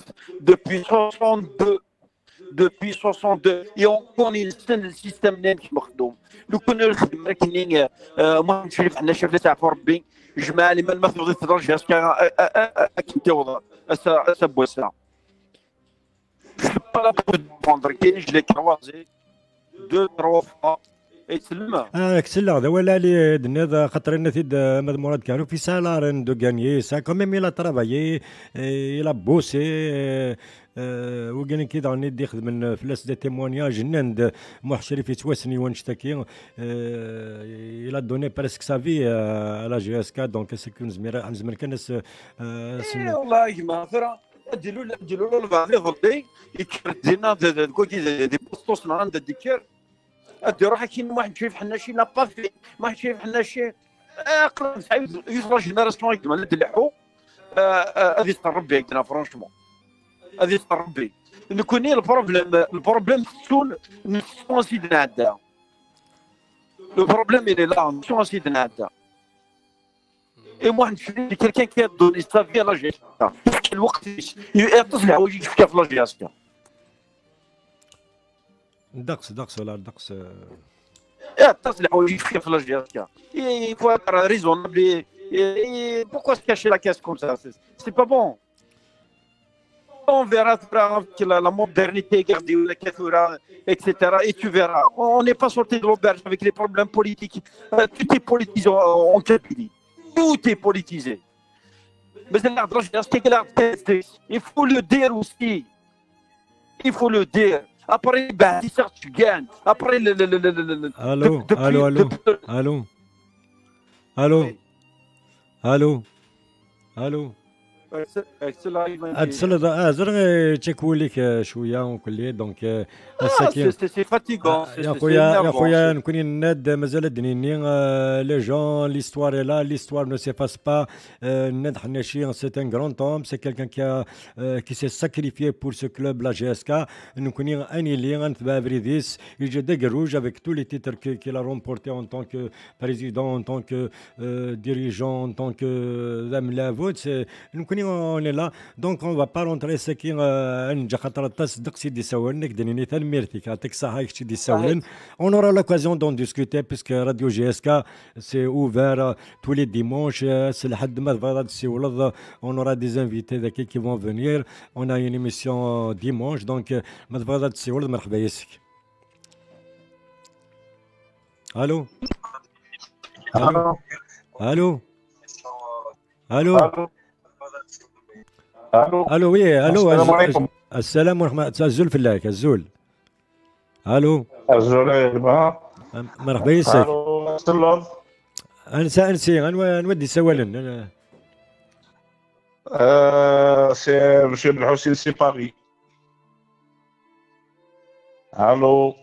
depuis 62 et on connaît le système qui مخدوم لو كنا نخدم كاينين المهم شريف حنا شاف تاع ربي جماعه اللي ما المفروض يتدرج كنت وضع اسا بوسا pas là pour demander كاين je l'ai croisé 2-3 fois يتسلم excellent ده ولا لي دنيا خاطر انا تيد مد مراد كانوا في سالارن دو غانيي سا quand même il a travaillé il a bossé وقال كي داني دي خدم في لاس دي تيمونياج نند موح شريف يتواسني ونشتكي il a donné presque sa vie à la GSK donc c'est que نزمر كناس والله ما ثرا ديروا له الفالي غلطي يكردينا دي بوستوس عند الديكير ادي روحك كاين واحد شايف حنا شي لا با في واحد شايف حنا شي اقرا صعيب يوصل جينيراسيون كما ندلحو هذه تربي عندنا فرونشمون هذه تربي نكوني البروبليم نسون سيدنا عندها البروبليم اللي لا نسون سيدنا عندها اي واحد كيلكان كيدوني صافي لا جي الوقت يتصل حوايج يشوف في لا جياسكا دقس ولا دقس يتصل حوايج يشوف في لا جياسكا il faut être raisonnable et pourquoi se cacher la caisse comme ça c'est pas bon. On verra la modernité, etc. Et tu verras. On n'est pas sorti de l'auberge avec les problèmes politiques. Tout est politisé en Kabylie. Tout est politisé. Mais il faut le dire aussi. Il faut le dire. Après, tu gagnes. Après, Allô. اتصل زر تشكوا لك شويه وكل دونك سي فاتيغون يا خويا نكون الناد مازال دنيني لي جون ليستوار لا ليستوار نو سيفاس با الناد حناشي سي ان غران توم سي كيلكان كي سي ساكريفيي بور سو كلوب لا جي اس كا نكوني اني لي غنتبع فريديس يجي داكروج افيك تو لي تيتر كي لا رومبورتي اون طون كو بريزيدون اون طون كو ديريجون اون طون كو ذم لا فوت نكوني on est là donc on va pas rentrer ce qui نجا خاطر تصدق سيدي ساولنك دنيني تال ميرتيك يعطيك الصحه هاك سيدي ساولن on aura l'occasion d'en discuter puisque Radio GSK c'est ouvert tous les dimanches c'est لحد ما تفضل تسولد on aura des invités ذاك qui vont venir on a une émission dimanche donc ما تفضل تسولد مرحبا ياسك الو الو الو الو الو وي الو السلام عليكم. السلام ورحمه الله. الزول فلاك الزول. الو الزول مرحبا يسك. الو سلام. انسي نودي سوالن انا. سي مسيو بالحسين سي باري. الو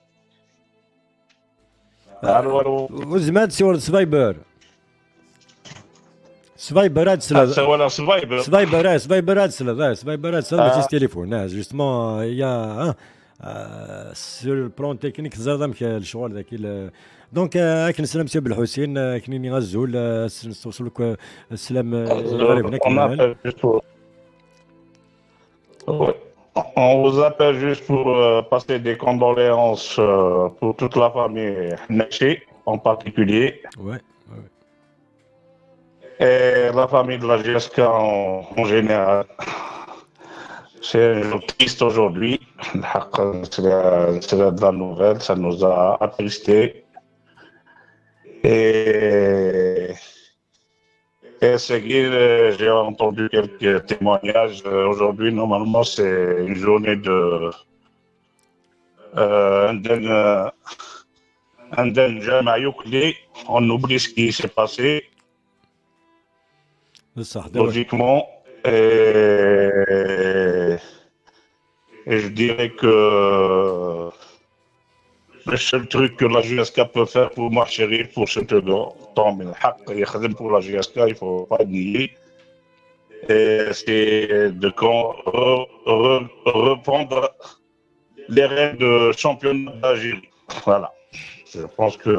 الو وزمان سوال سفايبر هاد سلا سوالا سفايبر سفايبر هاد سلا ماشي تليفون جوستمون يا سور البلون تكنيك زادمك الشغل ذاك دونك راك نسلم سي بالحسين كنيني غزول نوصلك السلام غريبنا كمال. On vous appelle juste pour passer des condoléances pour toute la famille Naché en particulier. Ouais. Et la famille de la GSK en général. C'est un jour triste aujourd'hui. C'est de la nouvelle, ça nous a attristés. Et seguir, j'ai entendu quelques témoignages. Aujourd'hui, normalement, c'est une journée de on oublie ce qui s'est passé. Logiquement. Et je dirais que le seul truc que la GSK peut faire pour moi, chérie, pour ce temps, pour la GSK, il ne faut pas nier. C'est de reprendre les rênes de championnat d'Algérie. Voilà. Je pense que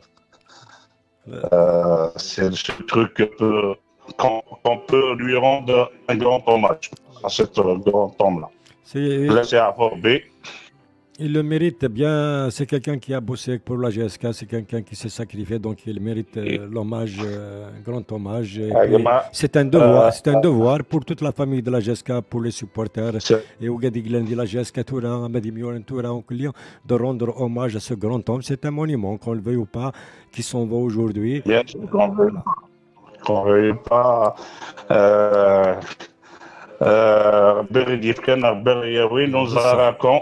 c'est le seul truc qu'on peut lui rendre un grand hommage à cet grand homme-là. Laissez à Forbé. Il le mérite bien, c'est quelqu'un qui a bossé pour la GSK, c'est quelqu'un qui s'est sacrifié, donc il mérite l'hommage, un grand hommage. C'est un devoir pour toute la famille de la GSK, pour les supporters, et au Gadiglan de la GSK, de rendre hommage à ce grand homme. C'est un monument, qu'on le veuille ou pas, qui s'en va aujourd'hui. Bien sûr qu'on veut. Qu'on ne veuille pas. Nous raconte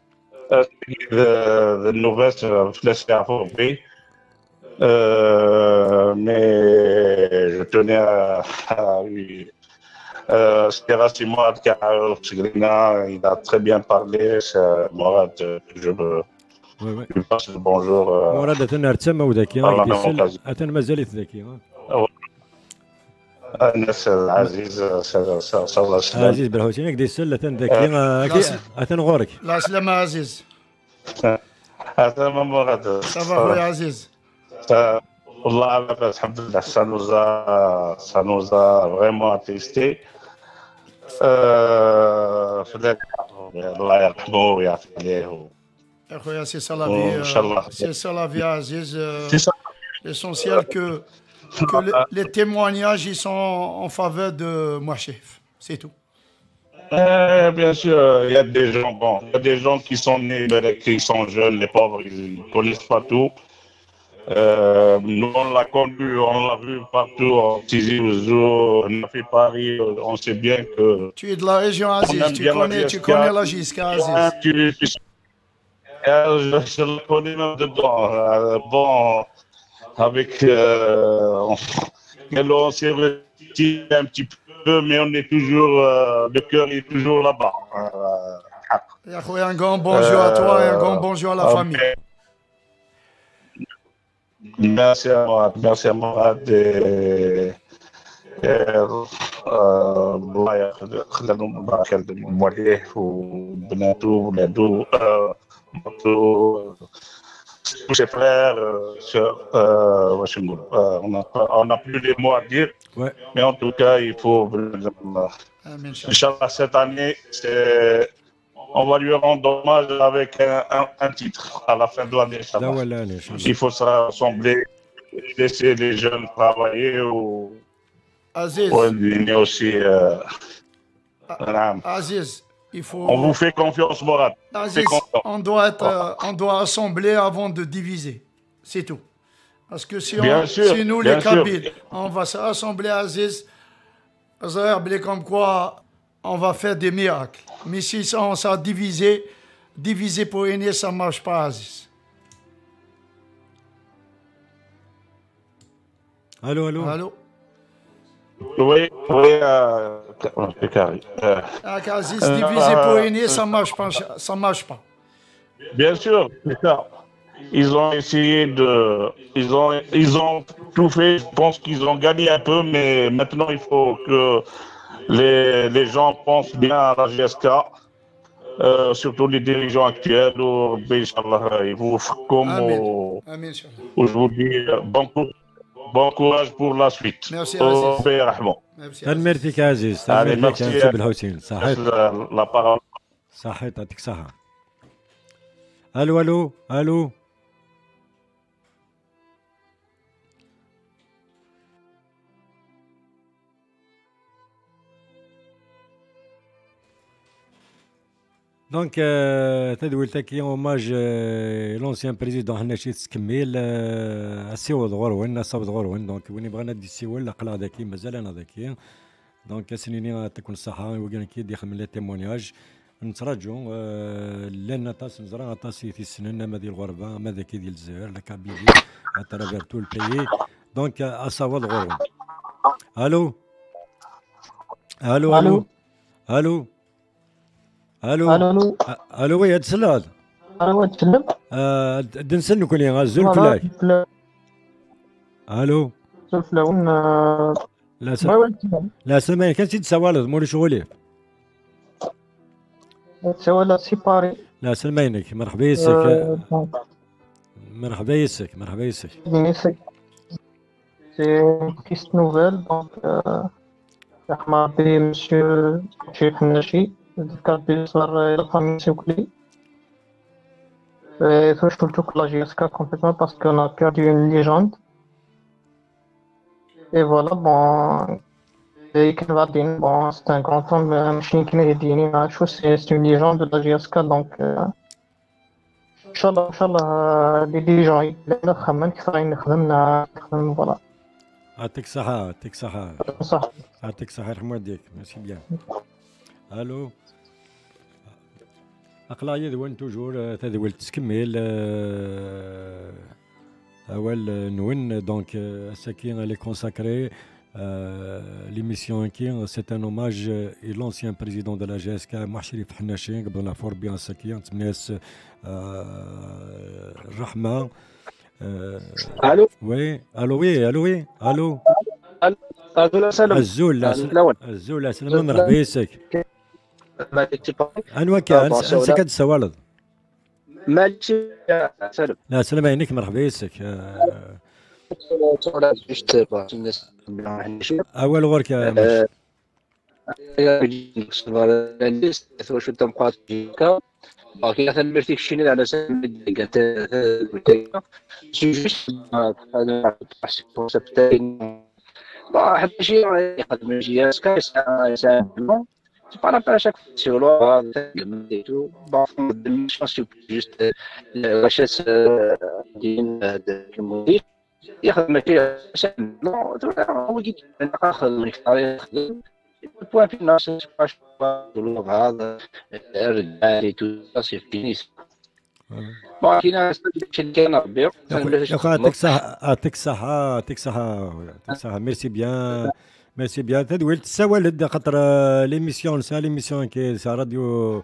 de nouvelles laissées à Forbé. Mais je tenais à lui. C'était Rassimouad il a très bien parlé. C'est Mourad, je lui passe le bonjour. Mourad, الناس العزيز عزيز بالحوتين يقدر يسال غورك لا سلامة عزيز هذا مراد صافا خويا عزيز والله على باس الحمد لله ça nous a vraiment attristé الله يرحمه ويعفو عليه يا خويا سي صلافي ان شاء الله سي صلافي عزيز l'essentiel que les témoignages ils sont en faveur de Mouachef, c'est tout. Bien sûr, il y a des gens qui sont nés, qui sont jeunes, les pauvres, ils ne connaissent pas tout. Nous, on l'a connu, on l'a vu partout, en Tizi Ouzou, on a fait Paris, on sait bien que... Tu es de la région Aziz, tu connais la GSK Aziz. Je le connais même dedans. Bon... Avec on s'est retiré un petit peu, mais on est toujours, le cœur est toujours là-bas. Un grand bonjour à toi et un grand bonjour à la famille. Merci à Mourad الله يخليهم بارك الله عليه وبناته وولادو tous ses frères, on n'a plus les mots à dire, mais en tout cas, il faut. Inch'Allah, cette année, on va lui rendre hommage avec un titre à la fin de l'année. Il faut se rassembler, laisser les jeunes travailler ou donner aussi. Aziz. On vous fait confiance, Mourad. On doit assembler avant de diviser. C'est tout. Parce que si nous, les Kabyles, on va se rassembler à Aziz, comme quoi on va faire des miracles. Mais si on s'est divisé pour unir, ça ne marche pas, Aziz. Allô, allô. Allô. Oui, Carré. Aziz, divisé pour unir, ça ne marche pas. Ça marche pas. Bien sûr, c'est ça. Ils ont essayé de... Ils ont tout fait. Je pense qu'ils ont gagné un peu, mais maintenant, il faut que les gens pensent bien à la GSK, surtout les dirigeants actuels. Comme je vous dis, bon courage pour la suite. Merci, Aziz. تنمرتك يا عزيز، تنمرتك يا سيد الحسين. صحيت. La parole. صحيت، يعطيك الصحة. الو الو الو. دونك تدويلتك كي اوماج لونسيان بريزيدون حنا شي تكمل السيول غورون صابت غورون. دونك وين بغينا ندي السيول قلا ذاكي مازال انا ذاكي. دونك سنيني تكون الصحة وكان كي دي خمل لي تيمونياج نتراجعوا لان تاس نزرع تاسي في السنين ما ديال الغربه ما ذاك ديال الجزائر لا كابيلي اترافير تو البيي. دونك اصابت غورون. الو الو الو الو الو الو الو وي هاد السلاد الو تكلم دنسن كوني غازول فلاي الو فلاون لا سمعين كان سيد سوالد موري شغولي سوالد سيباري لا سلمينك مرحبا يسك مرحبا يسك مرحبا يسك سي كيست نوفيل دونك رحمة ربي مسيو شيخ الناشي ذكرت صار la famille s'est coulée. Et ça, je trouve tout que la GSK complètement parce qu'on a perdu une légende. Et voilà, bon, bon c'est un grand homme, c'est une légende de la GSK, donc Inch'Allah, les dirigeants, voilà. يعطيك الصحة يعطيك الصحة يعطيك الصحة يرحم والديك. ميرسي بيان. الو أقلا يدوان توجور تدول تكمل أول نون دونك الساكين لي كونساكري l'émission qui c'est un hommage à l'ancien président de la GSK Mouhcherif Hannachin قبل نفور بيان الساكين تمناس الرحمة. الو وي الو وي الو وي الو الزول الزول سلام مرحبا يسك انوا كان سكت السوالد مالك سلام لا سلام عليك مرحبا يسك اول غورك كي تنمرتي كشيني على سبيل قالت جوست هذا واحد شي يخدم شي كاس سامبلون para pas chaque fois sur l'or et tout bon je pense que juste la chasse de modif يخدم فيها سامبلون هو ياخذ الطريق البوان في الناس باش هذا الرجال تو سي فينيس bon كاين كان ربي يعطيك الصحة يعطيك الصحة يعطيك الصحة يعطيك الصحة. ميرسي بيان ميرسي بيان تدويل تسوالد خاطر ليميسيون سا ليميسيون كي سا راديو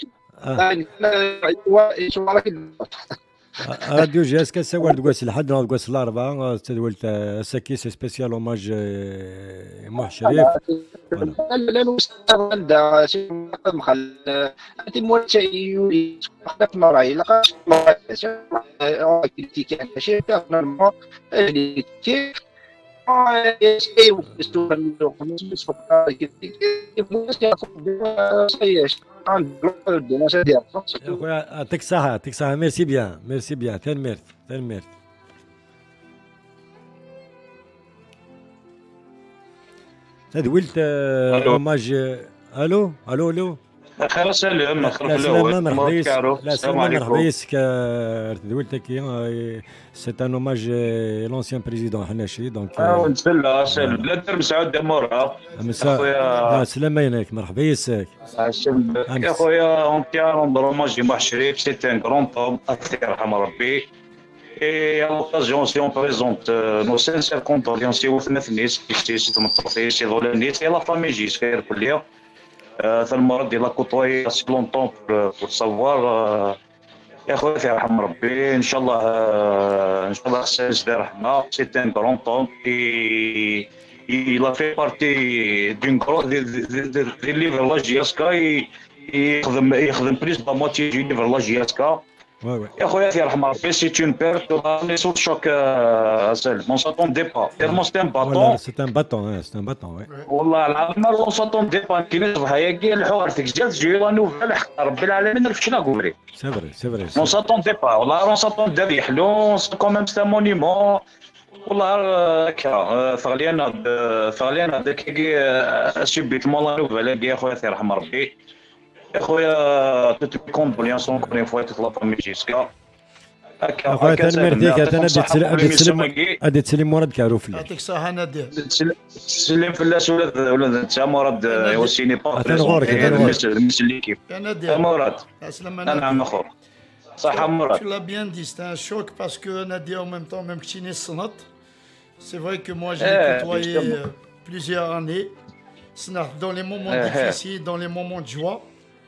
راديو جاسكا سوالد كواس الحد كواس الأربعة تدويل ساكي سي سبيسيال اوماج محشريف لا نستغل دا شي مخل انت موالشي يوري خدت مراي لقى مراي كي كان شي نورمال كي يسيو يستوعبوا خمس فقط كي يعطيك الصحة يعطيك الصحة. ميرسي بيان ميرسي بيان تنمرت تنمرت. تدولت اوماج. الو الو الو خير سلام اخر لا الاول سلامة مرحبا لا السلام سلامة مرحبا عليكم. يسك دويلتك سي ان اوماج لونسيان بريزيدون حناشي دونك نتسلى سلام لا دير مسعود دمورة لا سلامة يناك مرحبا يسك يا خويا اون تيان بروماج ديما شريف سي ان كرون طوم الله يرحم ربي. Et à l'occasion, si on présente nos sincères condoléances aux familles et la famille jusqu'à الكلية. المرض ديال كوطوي سي لونطون بور سافوار يا خويا يرحم ربي ان شاء الله ان شاء الله خصها يزيد رحمه. سي ان كرون طون اي il a fait partie d'une grande des livres la GSK يخدم بليس لا موتي دو ليفر لا GSK. يا خويا يرحم ربي سي اون بيرت اوني سو شوك سالم اون ساتوندي با تيرمون سي ان باطون سي ان باطون سي ان باطون والله العظيم اون ساتوندي با كاين صباح كاع الحوار فيك جات جيرا نوفل حق رب العالمين رفشنا قولي سي فري سي فري اون ساتوندي با والله اون ساتوندي يحلو كوميم سي مونيمون والله هكا فغلينا داك شبيت مولا نوفل يا خويا يرحم ربي. يا خويا توت كوندوليونس اونكور اون فوا تطلع فامي جيسكا اخويا تنمرتيك انا تسلم مراد كاروفلي يعطيك الصحة نادية. تسلم فلاس ولا انت مراد وسيني با مسلي كيف يا نادية مراد سلام نعم اخو صحة مراد. Tu l'as bien dit, c'était un choc parce que Nadia en même temps, même que Chine Sonat, c'est vrai que moi je l'ai côtoyé plusieurs années. Dans les moments difficiles, dans les moments de joie.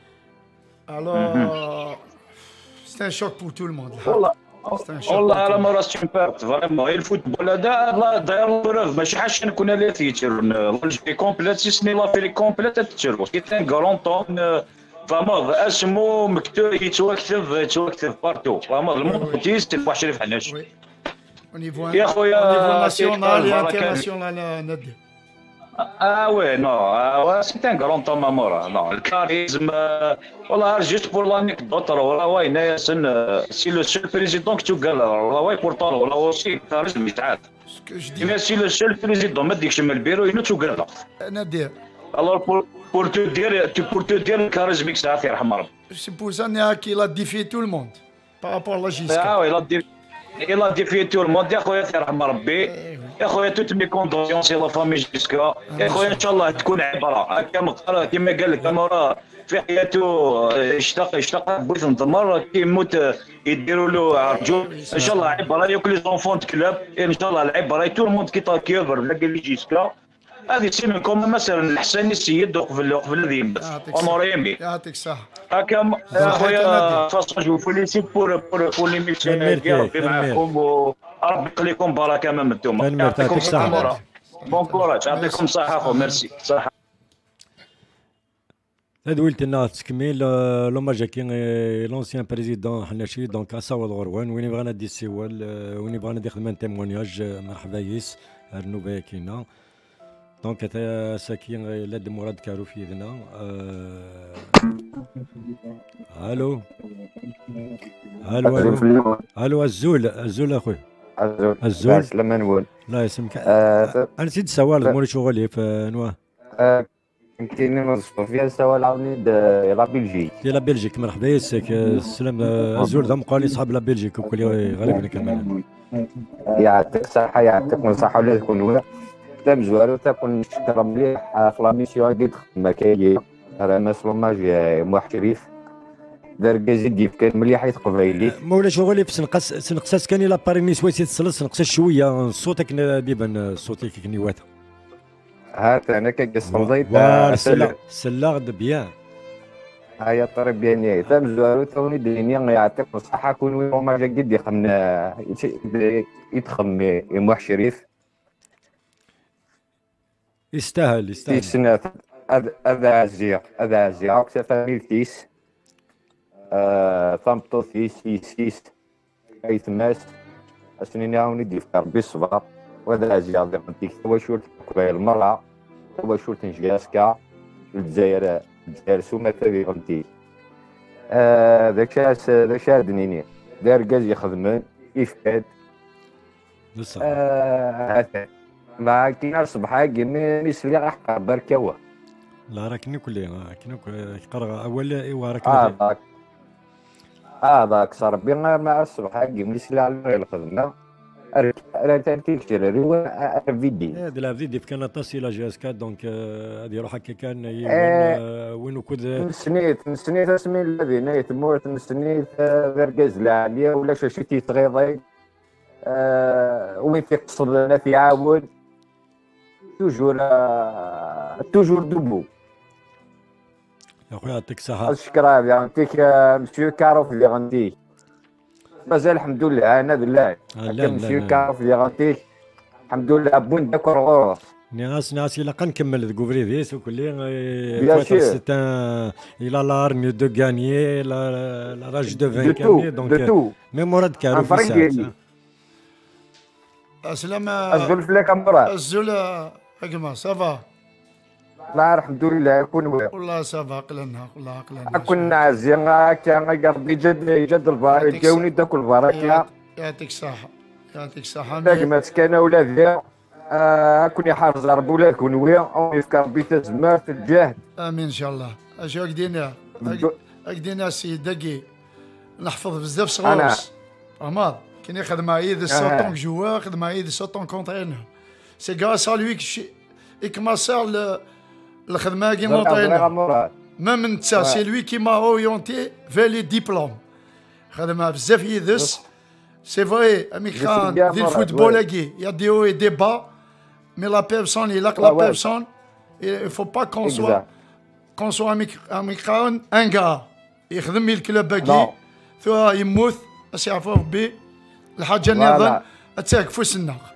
Alors, c'est un choc pour tout le monde. والله على ما راس تشمبارت فريمون الفوتبول هذا داير بروف ماشي حاش كنا لا تيتر لي كومبليت سيسني لا في لي كومبليت تتشرو سي ان كرون طون فاموغ اسمو مكتوب يتوكتب بارتو فاموغ المونتيست الواحد شريف حناش يا خويا ناسيونال et international نادي. وي نو سي ان كرون طون مامورا نو الكاريزم والله جوست بور لانيكدوت راه واي ناسن سي لو سول بريزيدون كتو قال راه واي بورطال ولا اوسي الكاريزم يتعاد سي لو سول بريزيدون ما ديكش من البيرو ينو تو قال نادي. الور بور تو دير الكاريزميك ساعات يرحم ربي. C'est pour ça qu'il a défié tout le monde par rapport à la GSK. il a défié tout le monde يا خويا يرحم ربي. يا خويا توت مي كوندوليونس لا فامي جيسكا. يا خويا ان شاء الله تكون عبره هكا مقرا كما قال لك راه في حياته اشتاق بوث نضمر كي يموت يديروا له عرجون ان شاء الله عبره ياكل لي زونفون كلوب ان شاء الله العبره تو الموند كي تاكيفر لا قال لي جيسكا هذه سي من كوم مثلا الحسن السيد وقبل الذي ينبت اونوريمي يعطيك الصحة هكا يا خويا فاصون جو فوليسيت بور لي ميسيون ديال ربي معاكم وربي يخليكم بركه ما انتم يعطيكم الصحة بون كوراج يعطيكم الصحة اخو ميرسي صحة. دويلت لنا تكميل لوماج كاين لونسيان بريزيدون حناشي دونك اساود غروان وين بغينا ندي السوال وين بغينا ندي خدمه تيمونياج مرحبا يس النوبه كاينه دونك تا ساكين لاد مراد كارو في يدنا الو الو الزول اخويا الزول سلام نقول الله يسلمك انا نسيت السوال موري شغلي في نواه كاينين نوصفوا فيها السوال عاوني لا بلجيك ديال لا بلجيك مرحبا يسك السلام الزول ذا مقالي صحاب لا بلجيك وكل غالبا كمان يعطيك الصحة يعطيك الصحة ولا تكون تم زوارو تكون شكرا مليح في لا ميسيون اللي تخدم كاين راه مسلوماج موح شريف دار كازيدي كان مليح يتقبايلي مولا شغلي في سنقصاص كاني لاباري نسوي تسلس نقص شويه صوتك بيبان صوتك كنيواتا هات انا كنصديت سلاغ بيان هيا طرب يعني تم زوارو توني دنيا يعطيك الصحة كون وين ما جا قد يتخم موح شريف يستاهل سنة هذا عزيق وكتفى ميلتيس ثامطو سيس ايثماس اسنين عاوني دي في ربي الصبر وهذا عزيق ديك هو شورت كبير المرأة هو شورت نجاسكا الجزائر سوما تبي غلطي داك الشيء دنيني دار كاز يخدمن يفقد بصح ما كاين صباح كيما نسلي غا بركاوه لا راكني كلي قرا اول ايوا راكني هذاك صار بينا مع الصبح حقي ملي سلا على الخدمه راه تنتير ريوا فيدي هذا لا فيدي كان تصل الى جهاز 4 دونك هذه روحك كان وين كود نسنيت اسمي الذي نيت موت نسنيت ذرقز العاليه ولا شاشتي تغيضي وين تقصد انا في عاود توجور دوبو يا خويا يعطيك الصحة. الشكرا يعطيك مسيو كاروف اللي غنتيك مازال الحمد لله انا بالله مسيو كاروف اللي غنتيك الحمد لله بون داكور غوص ناس الا كنكمل كوفريفيس وكل الى لارمي دو غانيي لا راج دو فان كامي دونك ميموراد كارو في الساعه السلام الزول فيك امبرا الزول اكما سافا لا الحمد لله يكون والله سافا قلنا والله قلنا كنا عزيان كان قربي جد البارك جاوني داك البركه يعطيك الصحه يعطيك الصحه ما كان ولادي كوني حافظ ربي ولا كون ويا او يفكر بيت زمان في الجهد امين ان شاء الله اشو اكدينا السيد دقي نحفظ بزاف صغارس رماد كي ياخذ معايا دي سوطون جوا ياخذ معايا دي سوطون كونترينر سي غاس ا لوي كي ما صار الخدمه كي مونطرينر ميم انت سي لوي كي ما اورينتي في لي ديبلوم خدمه بزاف يدس سي فري اميكان دي الفوتبول كي يا دي او اي دي با mais la personne, il a que la personne, il ne faut pas qu'on soit un gars. يخدم الكلاب باقي ثم يموت اسيعفو ربي الحاجه نظن اتاك فوسنا